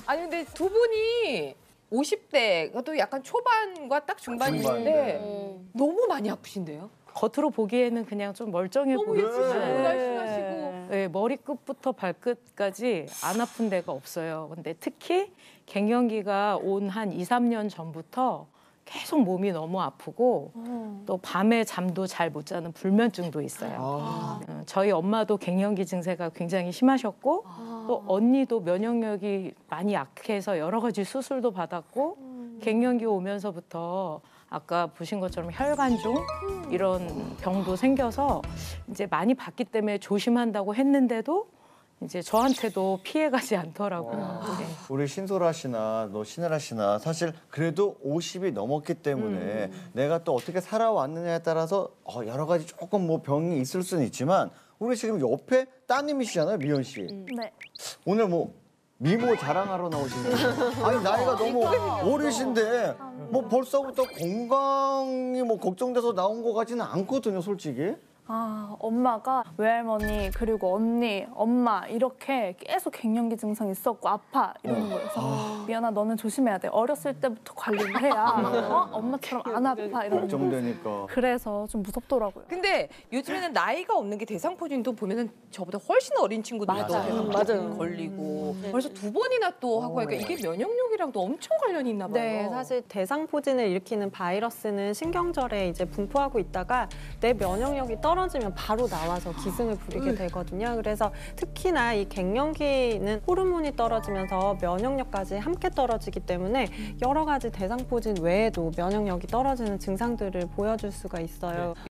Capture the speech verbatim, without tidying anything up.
아니 근데 두 분이 오십 대, 또 약간 초반과 딱 중반인데 중반, 네. 너무 많이 아프신데요? 겉으로 보기에는 그냥 좀 멀쩡해 너무 보이지만 예쁘시고 날씬하시고. 네, 머리끝부터 발끝까지 안 아픈 데가 없어요. 근데 특히 갱년기가 온 한 이, 삼 년 전부터 계속 몸이 너무 아프고 어. 또 밤에 잠도 잘 못 자는 불면증도 있어요. 아. 어, 저희 엄마도 갱년기 증세가 굉장히 심하셨고 아. 또 언니도 면역력이 많이 약해서 여러 가지 수술도 받았고 갱년기 오면서부터 아까 보신 것처럼 혈관종 이런 병도 생겨서 이제 많이 봤기 때문에 조심한다고 했는데도 이제 저한테도 피해가지 않더라고요. 네. 우리 신소라 씨나 너 신혜라 씨나 사실 그래도 오십이 넘었기 때문에 음. 내가 또 어떻게 살아왔느냐에 따라서 어, 여러 가지 조금 뭐 병이 있을 수는 있지만 우리 지금 옆에 따님이시잖아요, 미연 씨. 네. 오늘 뭐 미모 자랑하러 나오신 거예요? 아니 나이가 너무 어리신데 뭐 벌써부터 건강이 뭐 걱정돼서 나온 것 같지는 않거든요, 솔직히. 아, 엄마가 외할머니 그리고 언니, 엄마 이렇게 계속 갱년기 증상이 있었고 아파 이러는 거예요. 그래서 미연아 너는 조심해야 돼. 어렸을 때부터 관리를 해야 어? 엄마처럼 안 아파 이러는 거예요. 걱정되니까. 그래서 좀 무섭더라고요. 근데 요즘에는 나이가 없는 게 대상포진도 보면은 저보다 훨씬 어린 친구들도 맞아요. 대상포진 맞아요. 걸리고 그래서 두 번이나 또 하고 하니까 이게 면역력이랑도 엄청 관련이 있나 봐요. 네, 사실 대상포진을 일으키는 바이러스는 신경절에 이제 분포하고 있다가 내 면역력이 떨어지면 바로 나와서 기승을 부리게 되거든요. 그래서 특히나 이 갱년기는 호르몬이 떨어지면서 면역력까지 함께 떨어지기 때문에 여러 가지 대상포진 외에도 면역력이 떨어지는 증상들을 보여줄 수가 있어요.